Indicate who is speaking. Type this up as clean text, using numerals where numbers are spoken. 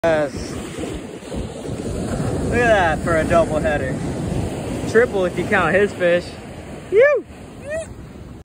Speaker 1: Yes. Look at that for a double header. Triple if you count his fish. Phew!